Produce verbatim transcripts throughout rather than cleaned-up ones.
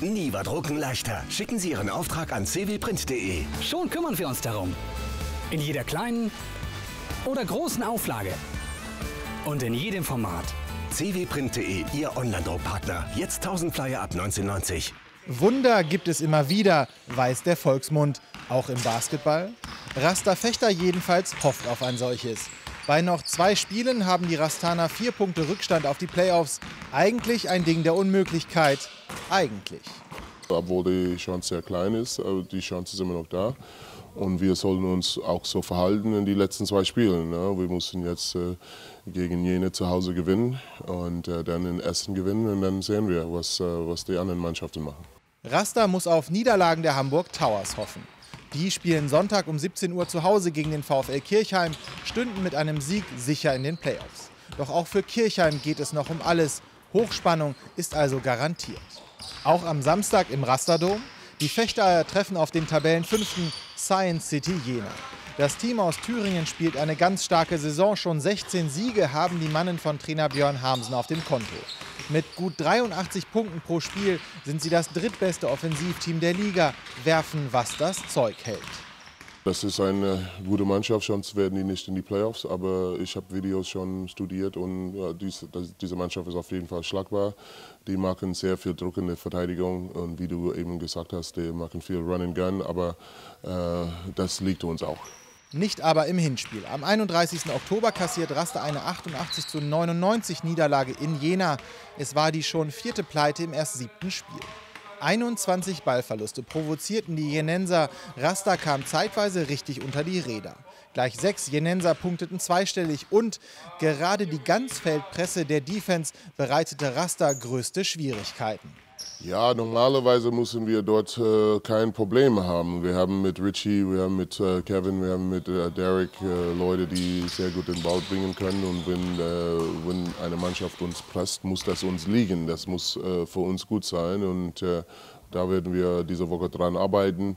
Nie war Drucken leichter. Schicken Sie Ihren Auftrag an c w print punkt de. Schon kümmern wir uns darum. In jeder kleinen oder großen Auflage. Und in jedem Format. c w print punkt de, Ihr Online-Druckpartner. Jetzt tausend Flyer ab neunzehnhundertneunzig. Wunder gibt es immer wieder, weiß der Volksmund. Auch im Basketball? Raster Fechter jedenfalls hofft auf ein solches. Bei noch zwei Spielen haben die Rastaner vier Punkte Rückstand auf die Playoffs. Eigentlich ein Ding der Unmöglichkeit. Eigentlich. Obwohl die Chance sehr klein ist, aber die Chance ist immer noch da. Und wir sollten uns auch so verhalten in die letzten zwei Spielen. Ne? Wir müssen jetzt äh, gegen Jena zu Hause gewinnen und äh, dann in Essen gewinnen. Und dann sehen wir, was, äh, was die anderen Mannschaften machen. Raster muss auf Niederlagen der Hamburg Towers hoffen. Die spielen Sonntag um siebzehn Uhr zu Hause gegen den VfL Kirchheim, stünden mit einem Sieg sicher in den Playoffs. Doch auch für Kirchheim geht es noch um alles. Hochspannung ist also garantiert. Auch am Samstag im Rasterdom. Die Fechter treffen auf den Tabellenfünften Science City Jena. Das Team aus Thüringen spielt eine ganz starke Saison. Schon sechzehn Siege haben die Mannen von Trainer Björn Harmsen auf dem Konto. Mit gut dreiundachtzig Punkten pro Spiel sind sie das drittbeste Offensivteam der Liga, werfen, was das Zeug hält. Das ist eine gute Mannschaft, sonst werden die nicht in die Playoffs. Aber ich habe Videos schon studiert und ja, diese, diese Mannschaft ist auf jeden Fall schlagbar. Die machen sehr viel Druck in der Verteidigung und wie du eben gesagt hast, die machen viel Run and Gun, aber äh, das liegt uns auch. Nicht aber im Hinspiel. Am einunddreißigsten Oktober kassiert Raster eine achtundachtzig zu neunundneunzig Niederlage in Jena. Es war die schon vierte Pleite im erst siebten Spiel. einundzwanzig Ballverluste provozierten die Jenenser. Raster kam zeitweise richtig unter die Räder. Gleich sechs Jenenser punkteten zweistellig und gerade die Ganzfeldpresse der Defense bereitete Raster größte Schwierigkeiten. Ja, normalerweise müssen wir dort äh, kein Problem haben. Wir haben mit Richie, wir haben mit äh, Kevin, wir haben mit äh, Derek äh, Leute, die sehr gut den Ball bringen können. Und wenn, äh, wenn eine Mannschaft uns presst, muss das uns liegen. Das muss äh, für uns gut sein. Und äh, da werden wir diese Woche dran arbeiten,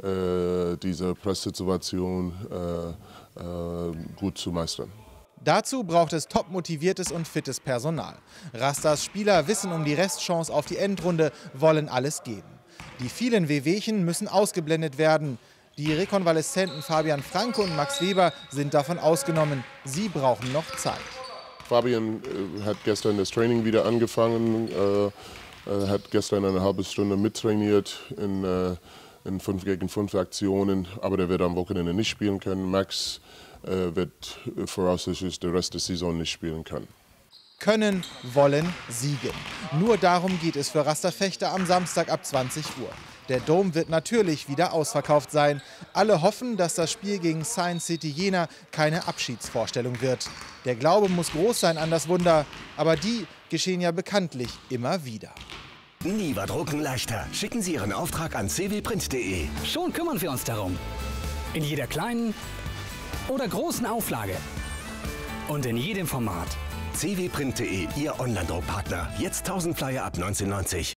äh, diese Presssituation äh, äh, gut zu meistern. Dazu braucht es top motiviertes und fittes Personal. Rasters Spieler wissen um die Restchance auf die Endrunde, wollen alles geben. Die vielen Wehwehchen müssen ausgeblendet werden. Die Rekonvaleszenten Fabian Franke und Max Weber sind davon ausgenommen. Sie brauchen noch Zeit. Fabian äh, hat gestern das Training wieder angefangen, äh, äh, hat gestern eine halbe Stunde mittrainiert in, äh, in fünf gegen fünf Aktionen, aber der wird am Wochenende nicht spielen können. Max wird voraussichtlich den Rest der Saison nicht spielen können. Können, wollen, siegen. Nur darum geht es für Raster Fechter am Samstag ab zwanzig Uhr. Der Dom wird natürlich wieder ausverkauft sein. Alle hoffen, dass das Spiel gegen Science City Jena keine Abschiedsvorstellung wird. Der Glaube muss groß sein an das Wunder, aber die geschehen ja bekanntlich immer wieder. Nie war Drucken leichter. Schicken Sie Ihren Auftrag an c w print punkt de. Schon kümmern wir uns darum. In jeder kleinen oder großen Auflage. Und in jedem Format. c w print punkt de, Ihr Online-Druckpartner. Jetzt tausend Flyer ab neunzehnhundertneunzig.